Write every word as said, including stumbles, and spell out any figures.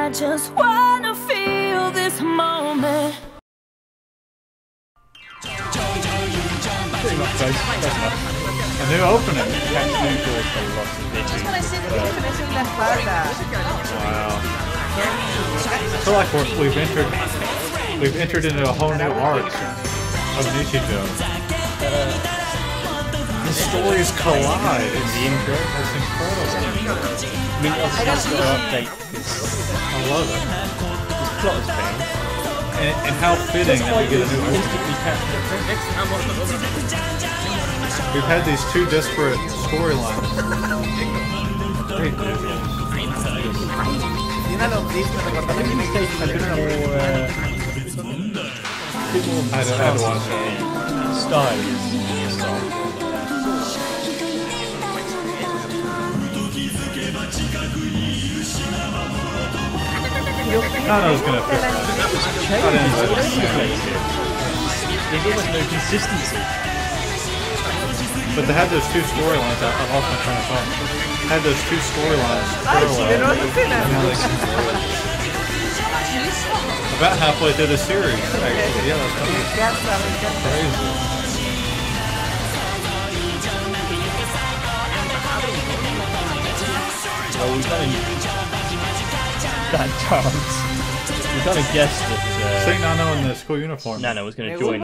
I just wanna feel this moment. Pretty much close, close enough. A new opening. Catch new doors for lots of bitches. Wow. I feel like we're, we've entered we've entered into a whole new arc of Nichijou. Uh, the stories collide in the intro. It's incredible. I mean, obviously it's got to update because I love it. This plot has been. And, and how fitting that we get a new instantly captured. We've had these two disparate storylines. Great visuals. I think he's taking a bit more, uh, bit more I had to watch it. Style is style. Kano's gonna fit that. There's almost no consistency. But they had those two storylines. I lost my train of thought. Had those two storylines parallel. About halfway through the series, actually. Yeah, that's crazy. Well, we've done that chance. We kind of guessed that. Uh, See Nano in the school uniform. Nano was going to join.